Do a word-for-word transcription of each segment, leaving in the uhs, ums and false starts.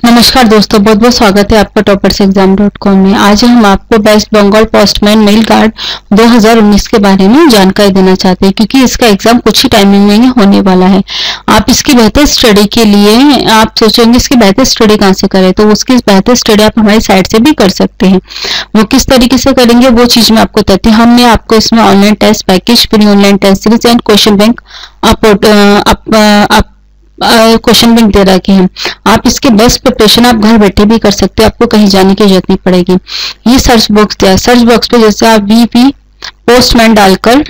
नमस्कार दोस्तों, बहुत बहुत स्वागत है आपका टॉपर्स एग्जाम डॉट कॉम में। आज हम आपको West Bengal postman mail guard दो हज़ार उन्नीस के बारे में जानकारी देना चाहते हैं, क्योंकि इसका एग्जाम कुछ ही टाइमिंग में ही होने वाला है। आप इसकी बेहतर स्टडी के लिए आप सोचेंगे इसकी बेहतर स्टडी कहाँ से करें, तो उसकी बेहतर स्टडी आप हमारी साइट से भी कर सकते हैं। वो किस तरीके से करेंगे वो चीज मैं आपको बताती हूँ। हमने आपको इसमें online test package, free online test series and question bank आप क्वेश्चन बैंक दे रखे हैं। आप इसके बेस्ट प्रिपरेशन आप घर बैठे भी कर सकते हैं, आपको कहीं जाने की जरूरत नहीं पड़ेगी। ये सर्च बॉक्स दिया है, सर्च बॉक्स पे जैसे आप वीपी पोस्टमैन डालकर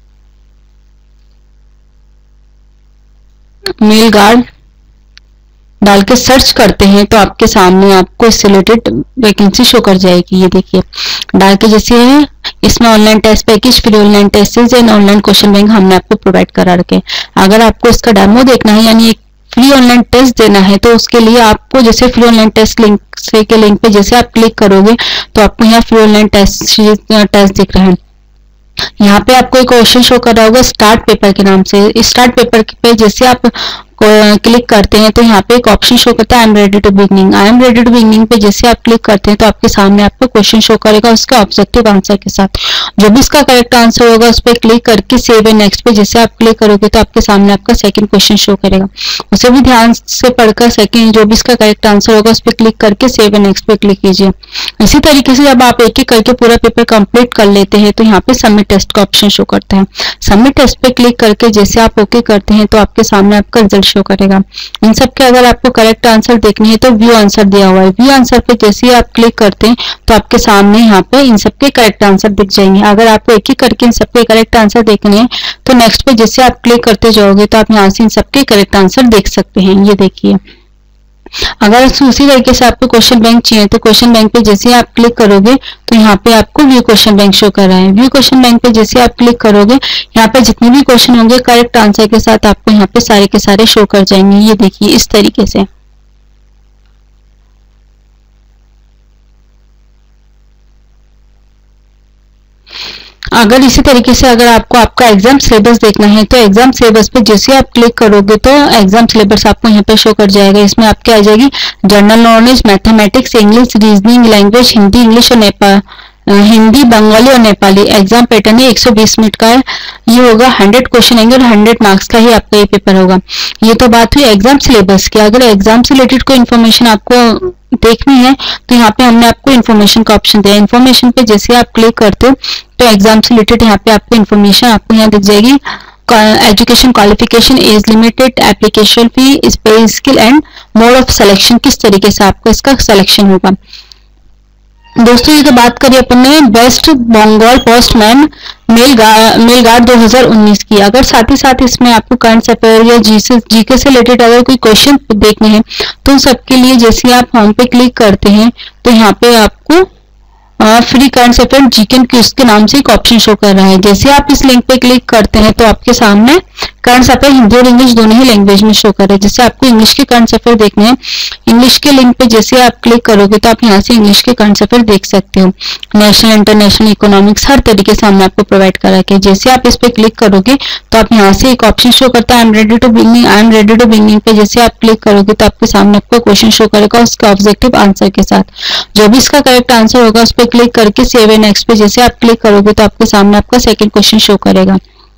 मेल गार्ड डाल के सर्च करते हैं तो आपके सामने आपको इससे रिलेटेड वैकेंसी शो कर जाएगी। ये देखिए, डाल के जैसे है इसमें online test package, free online test and online question bank हमने आपको प्रोवाइड करा रखे। अगर आपको इसका डेमो देखना है यानी एक फ्री ऑनलाइन टेस्ट देना है तो उसके लिए आपको जैसे फ्री ऑनलाइन टेस्ट लिंक से के लिंक पे जैसे आप क्लिक करोगे तो आपको यहाँ फ्री ऑनलाइन टेस्ट टेस्ट दिख रहा है। यहाँ पे आपको एक क्वेश्चन शो कर रहा होगा स्टार्ट पेपर के नाम से। स्टार्ट पेपर पे जैसे आप क्लिक करते हैं तो यहाँ पे एक ऑप्शन शो करता है I am ready to beginning. I am ready to beginning पे जैसे आप क्लिक करते हैं तो आपके सामने आपको क्वेश्चन शो करेगा उसके ऑब्जेक्टिव आंसर के साथ। जो भी इसका करेक्ट आंसर होगा उस पर क्लिक करके सेव एंड नेक्स्ट पे जैसे आप क्लिक करोगे तो आपके सामने आपका सेकंड क्वेश्चन शो करेगा। उसे भी ध्यान से पढ़कर सेकंड जो भी इसका करेक्ट आंसर होगा उस पर क्लिक करके सेव एंड नेक्स्ट पे क्लिक कीजिए। इसी तरीके से जब आप एक एक करके पूरा पेपर कंप्लीट कर लेते हैं तो यहाँ पे सबमिट टेस्ट का ऑप्शन शो करता है। सबमिट टेस्ट पे क्लिक करके जैसे आप ओके करते हैं तो आपके सामने आपका रिजल्ट शो करेगा। इन सब के अगर आपको करेक्ट आंसर देखनी है तो व्यू आंसर दिया हुआ है। व्यू आंसर पे जैसे ही आप क्लिक करते हैं तो आपके सामने यहाँ पे इन सब के करेक्ट आंसर दिख जाएंगे। अगर आपको एक एक करके इन सबके करेक्ट आंसर देखने हैं तो नेक्स्ट पे जैसे आप क्लिक करते जाओगे तो आप यहाँ से इन सबके करेक्ट आंसर देख सकते हैं। ये देखिए, अगर उसी तरीके से आपको क्वेश्चन बैंक चाहिए तो क्वेश्चन बैंक पे जैसे आप क्लिक करोगे तो यहाँ पे आपको व्यू क्वेश्चन बैंक शो कर रहा है। व्यू क्वेश्चन बैंक पे जैसे आप क्लिक करोगे यहाँ पे जितने भी क्वेश्चन होंगे करेक्ट आंसर के साथ आपको यहाँ पे सारे के सारे शो कर जाएंगे। ये देखिए इस तरीके से। अगर इसी तरीके से अगर आपको आपका एग्जाम सिलेबस देखना है तो एग्जाम सिलेबस पे जैसे आप क्लिक करोगे तो एग्जाम सिलेबस आपको यहाँ पे शो कर जाएगा। इसमें आपके आ जाएगी general knowledge, mathematics, English, reasoning, language, Hindi, English और नेपाल हिंदी, बंगाली और नेपाली। एग्जाम पैटर्न है एक सौ बीस मिनट का है। ये होगा हंड्रेड क्वेश्चन आएंगे और हंड्रेड मार्क्स का ही आपका ये पेपर होगा। ये तो बात हुई एग्जाम सिलेबस की। अगर एग्जाम से रिलेटेड कोई इन्फॉर्मेशन आपको देखनी है तो यहाँ पे हमने आपको इन्फॉर्मेशन का ऑप्शन दिया है। इन्फॉर्मेशन पे जैसे आप क्लिक करते हो तो एग्जाम से रिलेटेड यहाँ पे आपको इन्फॉर्मेशन आपको यहाँ दिख जाएगी। Education qualification, age limited, application fee, pay scale and mode of selection, किस तरीके से आपको इसका सिलेक्शन होगा। दोस्तों ये तो बात करी अपन ने West Bengal postman mail mail guard दो हज़ार उन्नीस की। अगर साथ ही साथ इसमें आपको करंट अफेयर या जीके जीके से रिलेटेड अगर कोई क्वेश्चन देखने हैं तो सबके लिए जैसे आप होम पे क्लिक करते हैं तो यहाँ पे आपको free current affair GK quiz के नाम से एक ऑप्शन शो कर रहा है। जैसे आप इस लिंक पे क्लिक करते हैं तो आपके सामने करंट अफेयर हिंदी और इंग्लिश दोनों ही लैंग्वेज में शो कर रहा है। जैसे आपको इंग्लिश के करंट अफेयर देखने हैं, इंग्लिश के लिंक पे जैसे आप क्लिक करोगे तो आप यहाँ से इंग्लिश के करंट अफेयर देख सकते हो। नेशनल, इंटरनेशनल, इकोनॉमिक्स हर तरीके से हमने आपको प्रोवाइड करा है। जैसे आप इस पे क्लिक करोगे तो आप यहाँ से एक ऑप्शन शो करता है I am ready to beginning. I am ready to beginning पे जैसे आप क्लिक करोगे तो आपके सामने आपको क्वेश्चन शो करेगा उसके ऑब्जेक्टिव आंसर के साथ। जो भी इसका करेक्ट आंसर होगा उस पर क्लिक करके सेव एंड नेक्स्ट पे जैसे आप क्लिक करोगे तो आपके सामने आपका सेकंड क्वेश्चन शो करेगा।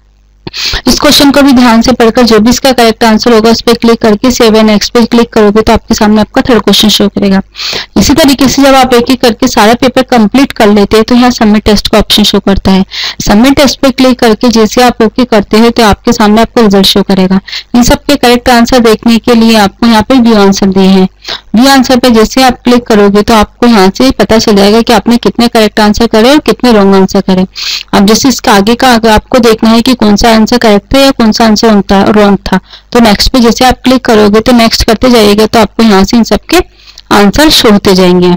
इस क्वेश्चन को भी ध्यान से पढ़कर जो भी इसका करेक्ट आंसर होगा उस पर क्लिक करके सेव एंड नेक्स्ट पे क्लिक करोगे तो आपके सामने आपका थर्ड क्वेश्चन शो करेगा। इसी तरीके से जब आप एक एक करके सारा पेपर कंप्लीट कर लेते हैं तो यहाँ सबमिट टेस्ट का ऑप्शन शो करता है। सबमिट टेस्ट पे क्लिक करके जैसे आप ओके करते हैं तो आपके सामने आपको रिजल्ट शो करेगा। इन सब के करेक्ट आंसर देखने के लिए आपको यहाँ पे व्यू आंसर दिए हैं। व्यू आंसर पे जैसे आप क्लिक करोगे तो आपको यहाँ से पता चल जाएगा कि आपने कितने करेक्ट आंसर करे और कितने रॉन्ग आंसर करे। अब जैसे इसका आगे का अगर आपको देखना है कि कौन सा आंसर करेक्ट था या कौन सा आंसर रॉन्ग था तो नेक्स्ट पे जैसे आप क्लिक करोगे तो नेक्स्ट करते जाइएगा तो आपको यहाँ से इन सबके आंसर शो होते जाएंगे।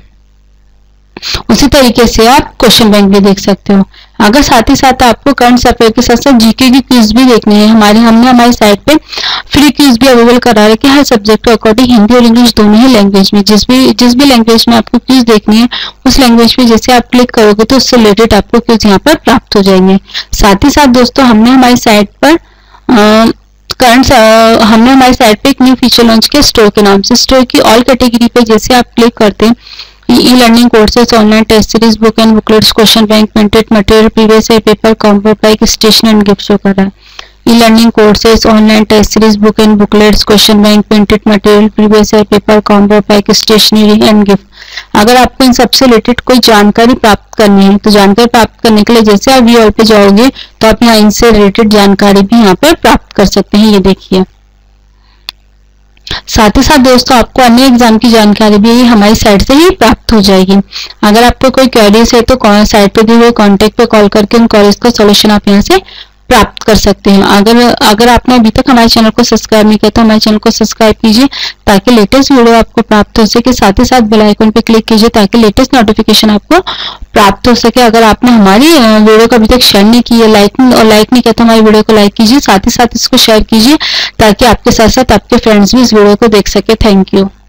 उसी तरीके से आप क्वेश्चन बैंक भी देख सकते हो। अगर साथ ही साथ आपको करंट अफेयर के साथ साथ जीके की क्विज भी देखनी है, हमारे हमने हमारी साइट पे फ्री क्विज भी अवेलेबल करा रखे हर सब्जेक्ट के अकॉर्डिंग हिंदी और इंग्लिश दोनों ही लैंग्वेज में। जिस भी जिस भी लैंग्वेज में आपको क्विज देखनी है उस लैंग्वेज पे जैसे आप क्लिक करोगे तो उससे रिलेटेड आपको क्विज यहाँ पर प्राप्त हो जाएंगे। साथ ही साथ दोस्तों हमने हमारी साइट पर करंट हमने हमारी साइट पे एक न्यू फीचर लॉन्च किया स्टोर के नाम से। स्टोर की ऑल कैटेगरी पे जैसे आप क्लिक करते हैं, e learning courses, online test series, book and booklets, question bank, printed material, previous year paper, combo pack, stationery and gift show कर रहा है। E learning courses, online test series, book and booklets, question bank, printed material, previous year paper, combo pack, stationery and gift. अगर आपको इन सबसे related कोई जानकारी प्राप्त करनी है तो जानकारी प्राप्त करने के लिए जैसे आप व्यू ऑल पे जाओगे तो आप यहाँ इनसे रिलेटेड जानकारी भी यहाँ पे प्राप्त कर सकते हैं। ये देखिए, साथ ही साथ दोस्तों आपको अन्य एग्जाम की जानकारी भी हमारी साइट से ही प्राप्त हो जाएगी। अगर आपको कोई क्वेरीज है तो साइट पे दिए हुए कॉन्टेक्ट पे कॉल करके उन क्वेरीज का सॉल्यूशन आप यहाँ से प्राप्त कर सकते हैं। अगर अगर आपने अभी तक हमारे चैनल को सब्सक्राइब नहीं किया तो हमारे चैनल को सब्सक्राइब कीजिए ताकि लेटेस्ट वीडियो आपको प्राप्त हो सके। साथ ही साथ बेल आइकन पे क्लिक कीजिए ताकि लेटेस्ट नोटिफिकेशन आपको प्राप्त हो सके। अगर आपने हमारी वीडियो को अभी तक शेयर नहीं किया, लाइक और लाइक नहीं किया तो हमारी वीडियो को लाइक कीजिए, साथ ही साथ इसको शेयर कीजिए ताकि आपके साथ साथ आपके फ्रेंड्स भी इस वीडियो को देख सके। Thank you.